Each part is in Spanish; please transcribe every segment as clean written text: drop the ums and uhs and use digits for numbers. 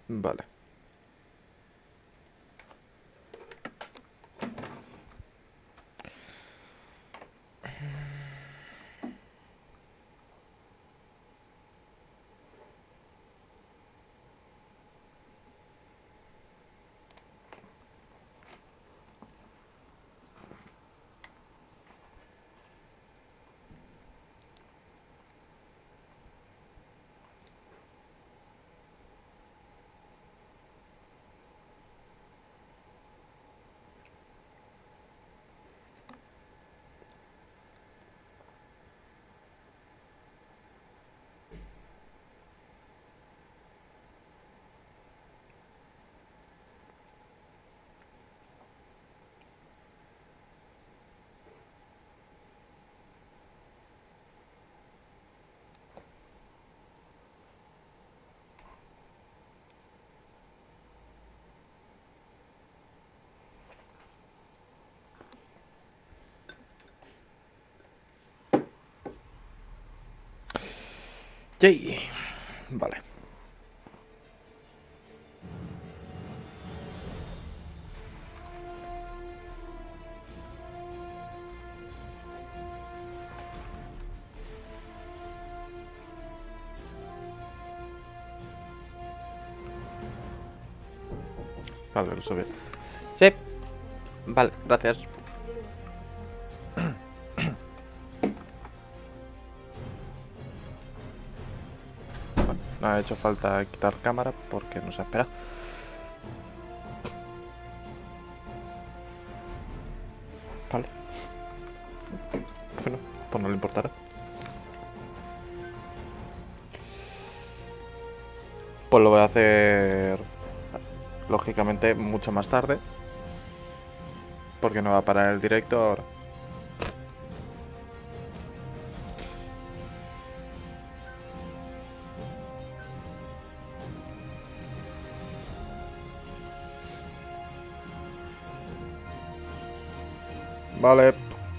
Vale. Yay. Vale. Vale, lo subí. Sí. Vale, gracias. Bueno, no ha hecho falta quitar cámara porque no se espera. Vale. Bueno, pues no le importará. Pues lo voy a hacer, lógicamente, mucho más tarde. Porque no va a parar el directo ahora. Vale.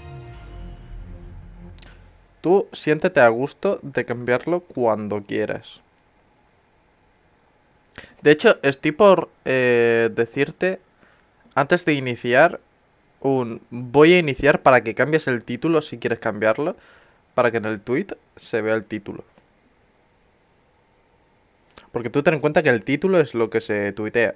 Tú siéntete a gusto de cambiarlo cuando quieras. De hecho, estoy por decirte, antes de iniciar, voy a iniciar para que cambies el título si quieres cambiarlo, para que en el tweet se vea el título. Porque tú ten en cuenta que el título es lo que se tuitea.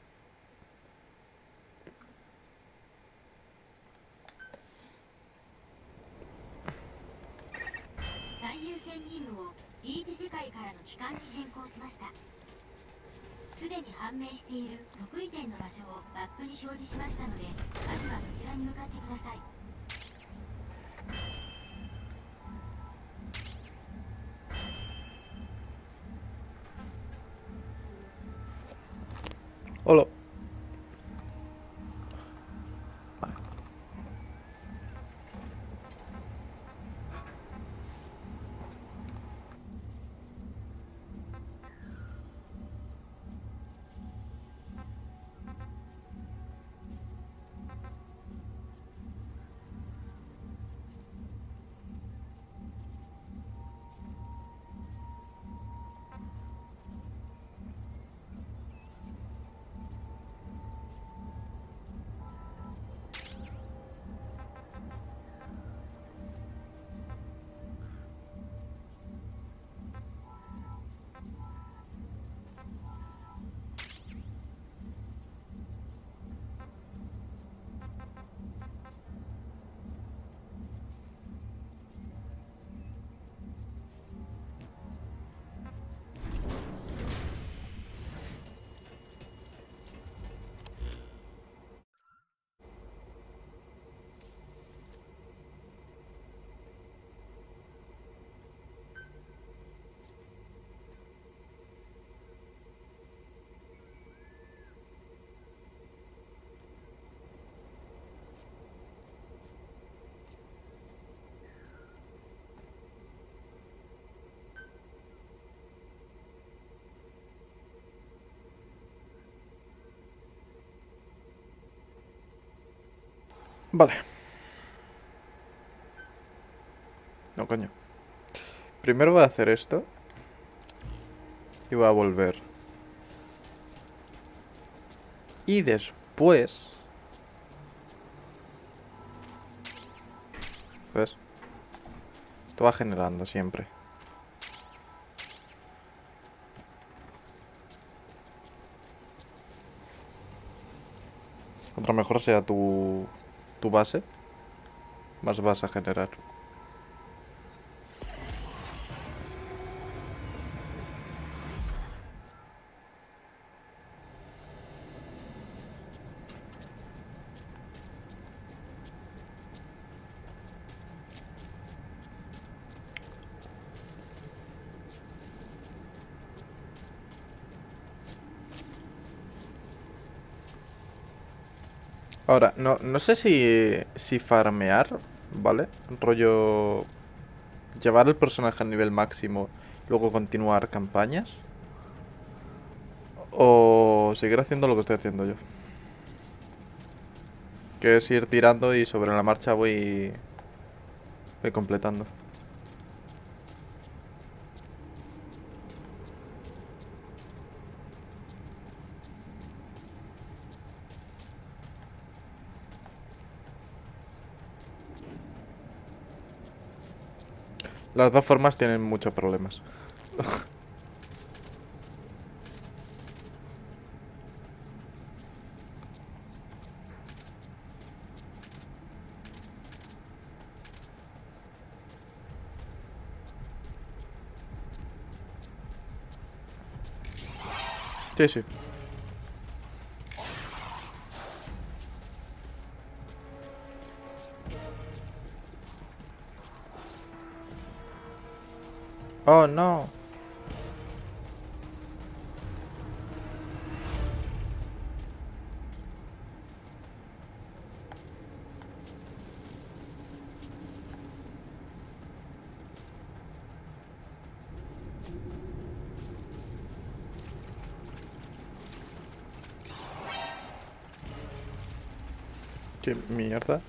Hola. Vale. No, coño. Primero voy a hacer esto. Y voy a volver. Y después... ¿Ves? Esto va generando siempre. Contra mejor sea tu base, más vas a generar. Ahora, no sé si farmear, ¿vale? Rollo... Llevar el personaje a nivel máximo, luego continuar campañas. O seguir haciendo lo que estoy haciendo yo. Que es ir tirando y sobre la marcha voy completando. Las dos formas tienen muchos problemas. Sí, sí. Oh, no. Qué mierda.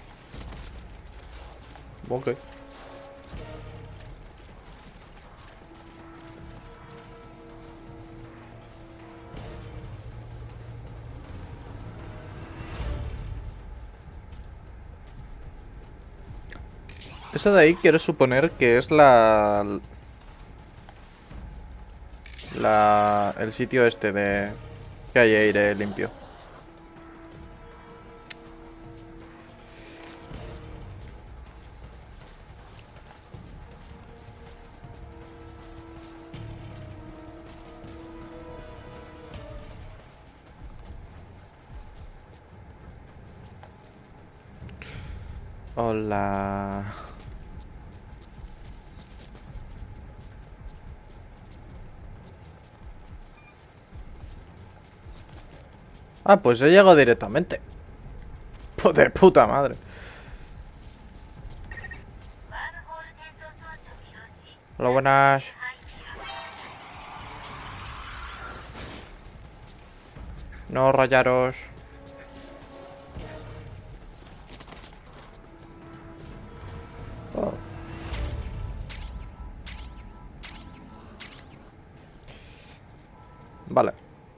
Ok. Eso de ahí quiero suponer que es el sitio este de... Que hay aire limpio. Hola. Ah, pues he llegado directamente. Pues de puta madre. Hola, buenas. No rayaros. Oh. Vale.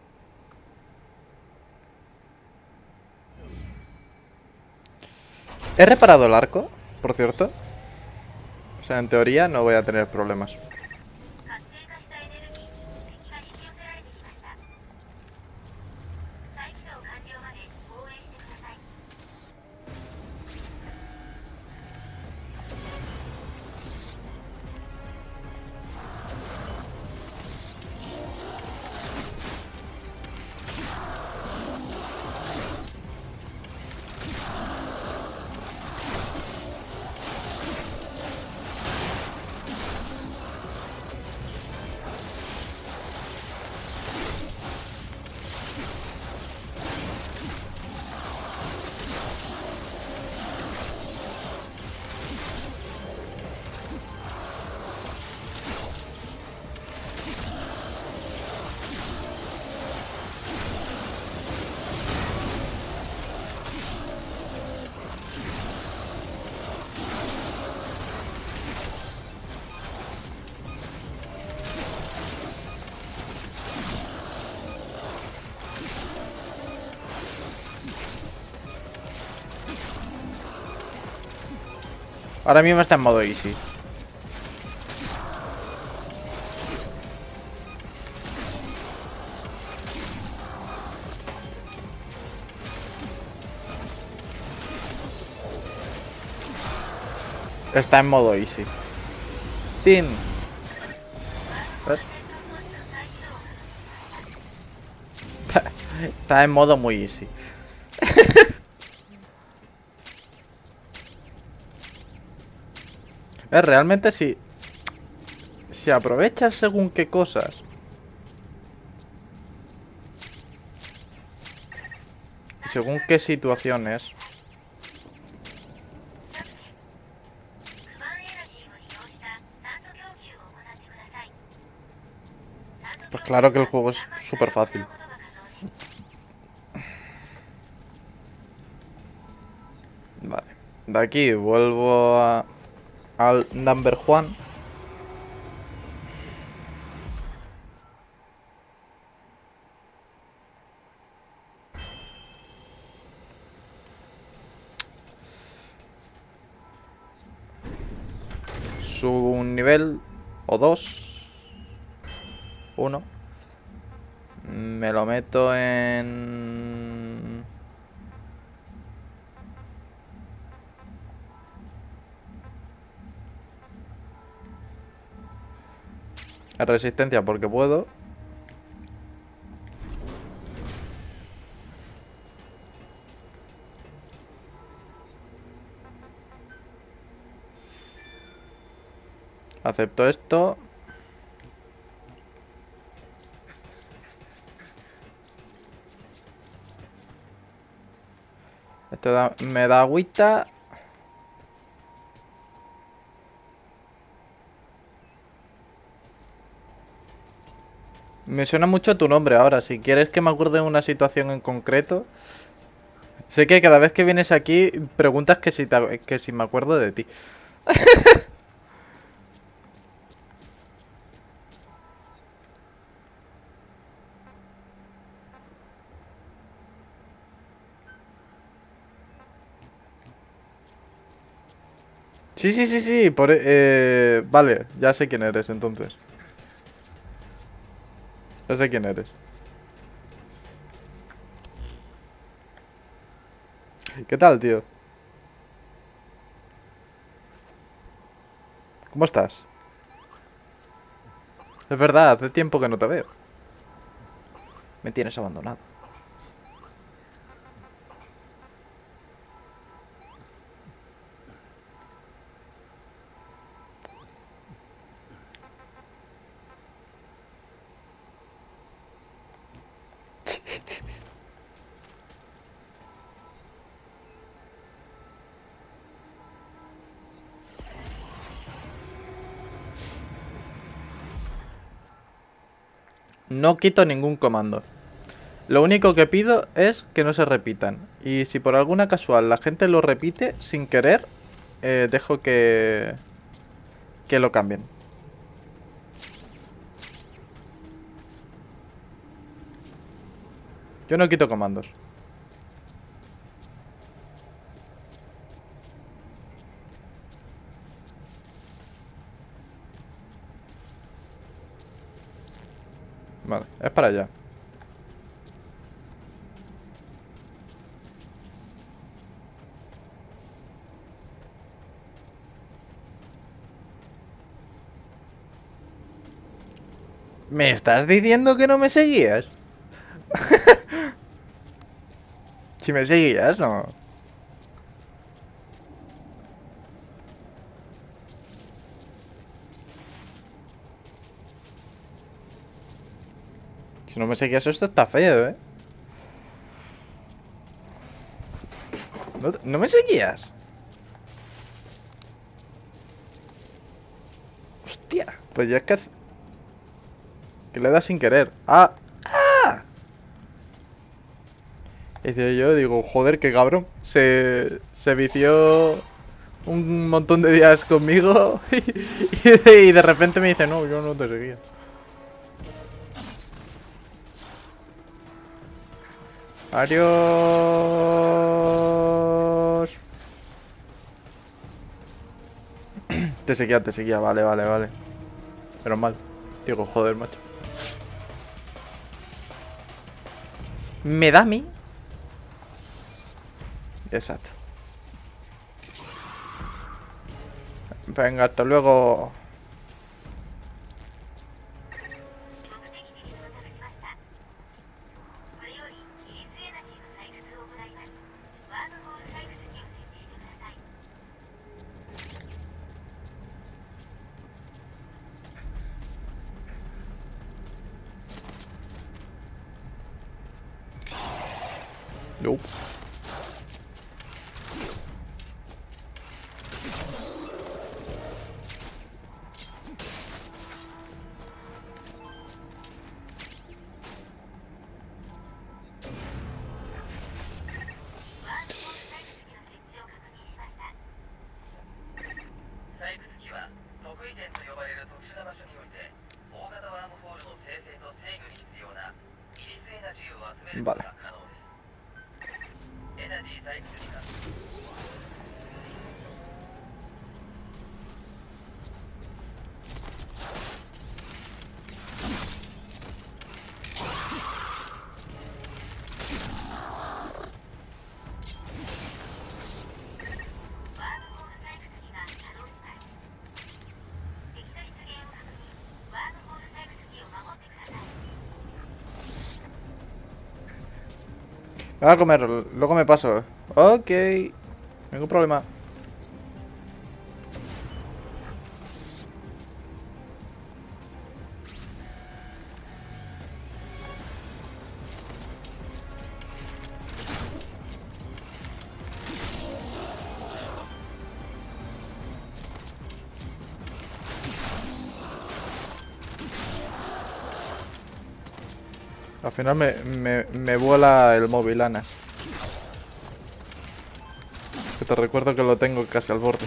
He reparado el arco, por cierto. O sea, en teoría no voy a tener problemas. Ahora mismo está en modo easy. Está en modo easy. ¡Tin! ¿Ves? Está en modo muy easy. Realmente si aprovechas según qué cosas, según qué situaciones, pues claro que el juego es súper fácil. Vale. De aquí vuelvo al number one. Subo un nivel o dos. Uno. Me lo meto en... en resistencia porque puedo. Acepto esto. Esto me da agüita. Me suena mucho tu nombre ahora. Si quieres que me acuerde de una situación en concreto. Sé que cada vez que vienes aquí preguntas que si me acuerdo de ti. Sí, sí, sí, sí. Vale, ya sé quién eres entonces. Ya sé quién eres. ¿Qué tal, tío? ¿Cómo estás? Es verdad, hace tiempo que no te veo. Me tienes abandonado. No quito ningún comando. Lo único que pido es que no se repitan. Y si por alguna casual la gente lo repite sin querer, dejo que lo cambien. Yo no quito comandos. Vale, es para allá. ¿Me estás diciendo que no me seguías? Si me seguías, no. Si no me seguías, esto está feo, ¿eh? ¿No me seguías? Hostia, pues ya es casi... que le das sin querer. ¡Ah! ¡Ah! Y decía yo, digo, joder, qué cabrón. Se vició un montón de días conmigo y de repente me dice, no, yo no te seguía. Adiós. Te seguía, vale, vale, vale. Pero mal. Digo, joder, macho. Me da a mí. Exacto. Venga, hasta luego. Nope. Vale. Me voy a comer, luego me paso. Ok. Ningún problema. Al final me vuela el móvil, Anas. Que te recuerdo que lo tengo casi al borde.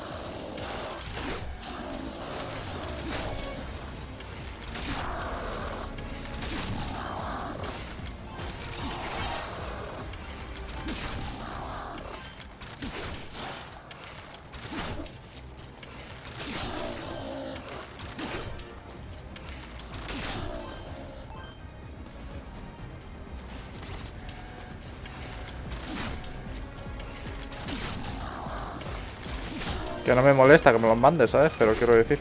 Que no me molesta que me los mandes, ¿sabes? Pero quiero decir.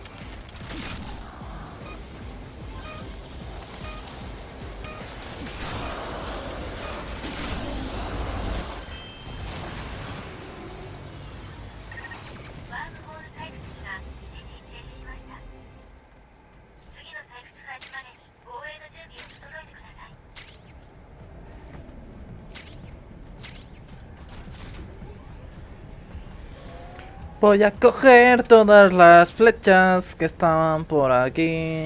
Voy a coger todas las flechas que estaban por aquí.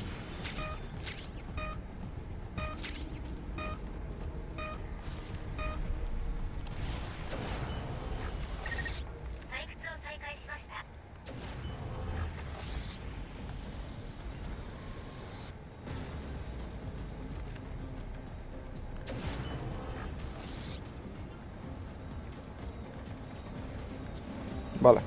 Vale.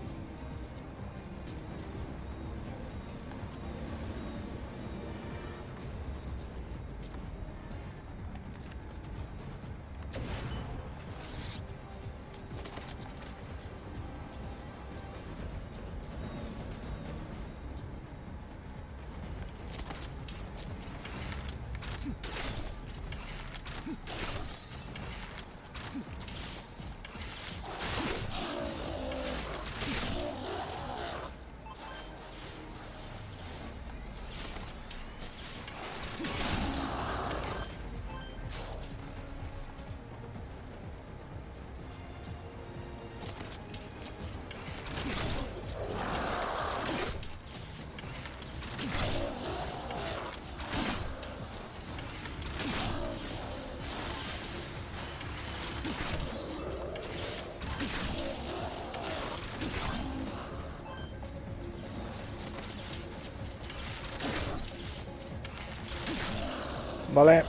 Vale.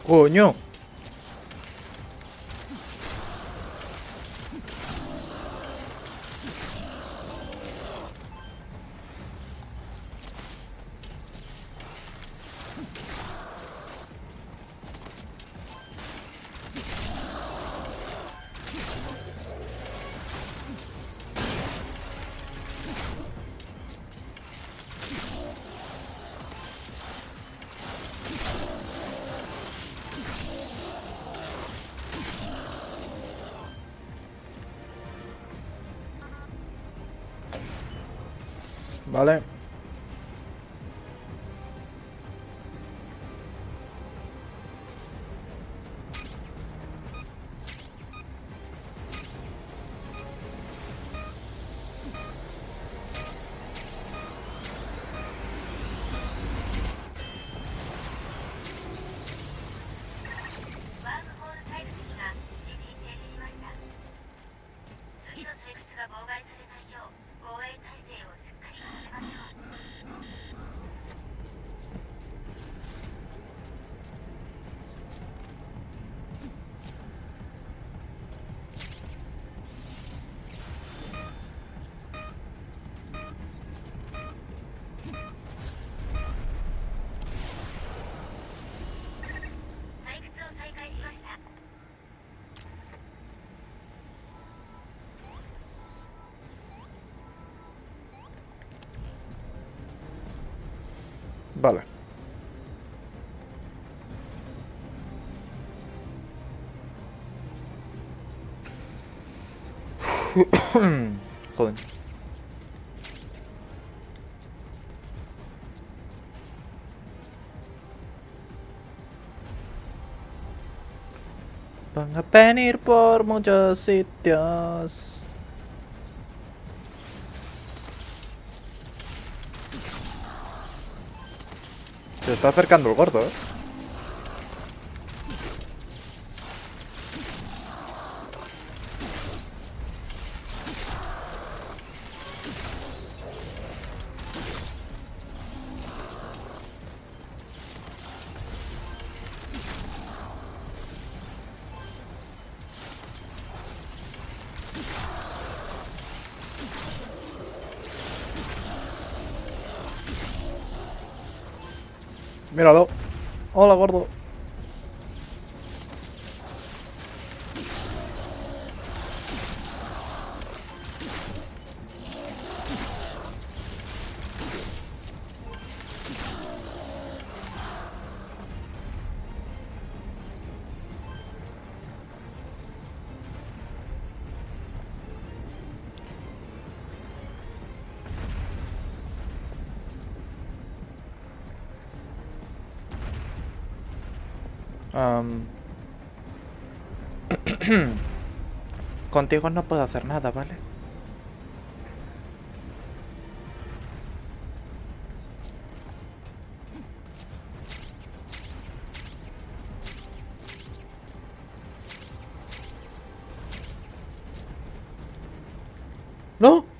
¡Coño! Vale. Vale. Joder. Van a venir por muchos sitios. Se está acercando el gordo, ¿eh? Míralo. Hola, gordo. Contigo no puedo hacer nada, ¿vale? ¡No!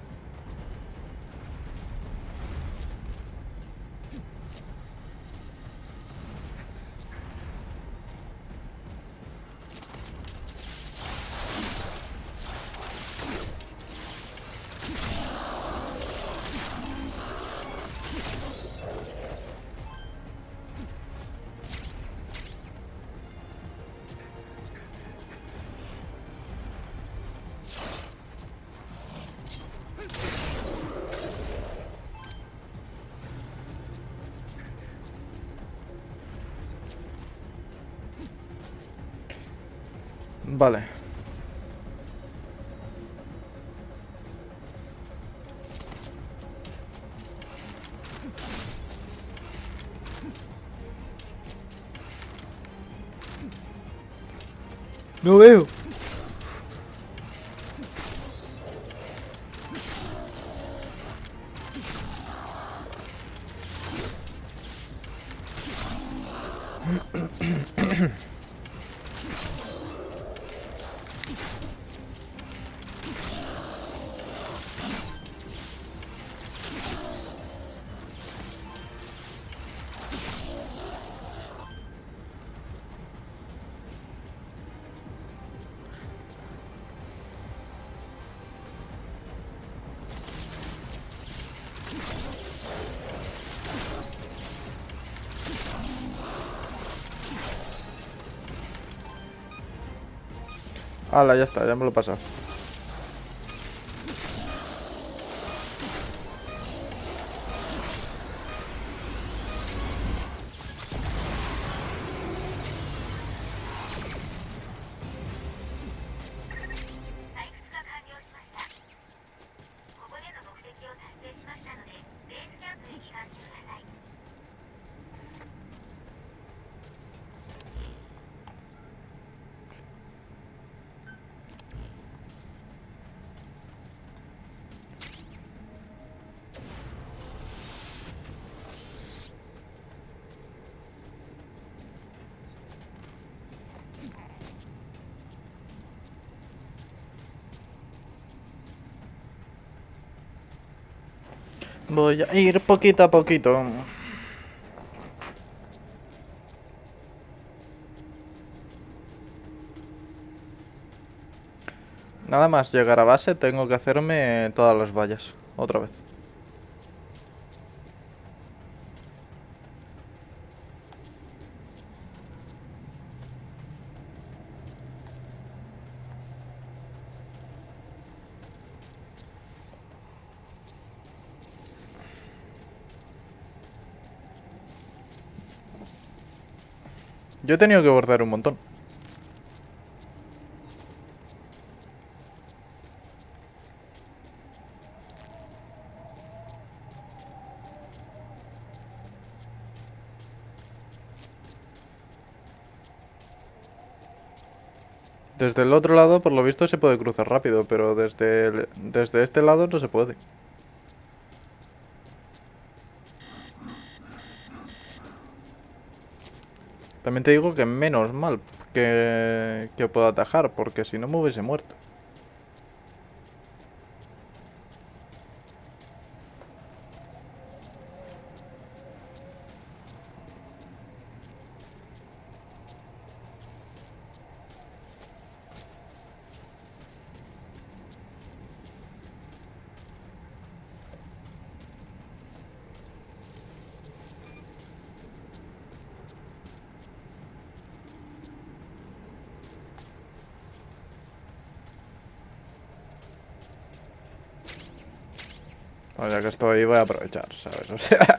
Vale. No veo. Hala, ya está, ya me lo he pasado. Voy a ir poquito a poquito. Nada más llegar a base tengo que hacerme todas las vallas. Otra vez. Yo he tenido que bordar un montón. Desde el otro lado, por lo visto, se puede cruzar rápido, pero desde este lado no se puede. También te digo que menos mal que puedo atajar, porque si no me hubiese muerto. Bueno, ya que estoy ahí voy a aprovechar, ¿sabes? O sea...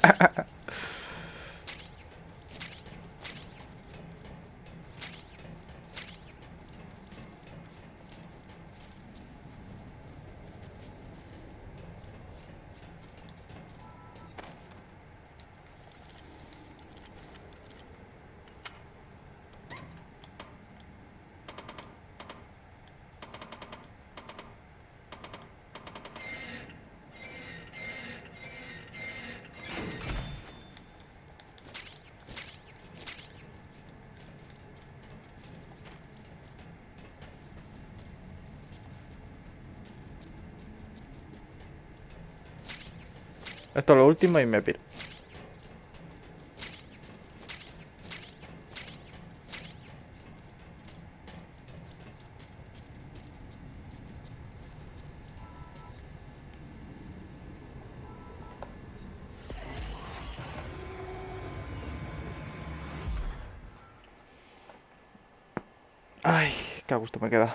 Esto es lo último y me piro. Ay, qué a gusto me queda.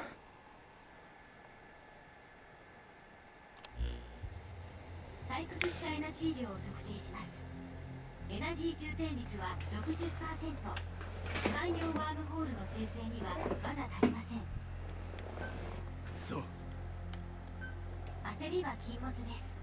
採掘したエナジー量を測定します。エナジー充填率は 60%。基盤用ワームホールの生成にはまだ足りません。焦りは禁物です。